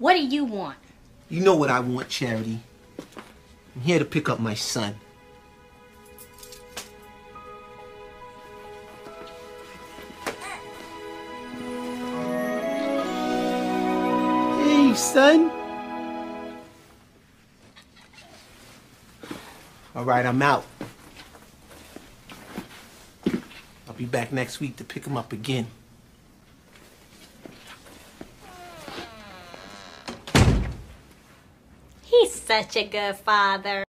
What do you want? You know what I want, Charity. I'm here to pick up my son. Hey, son. All right, I'm out. I'll be back next week to pick him up again. He's such a good father.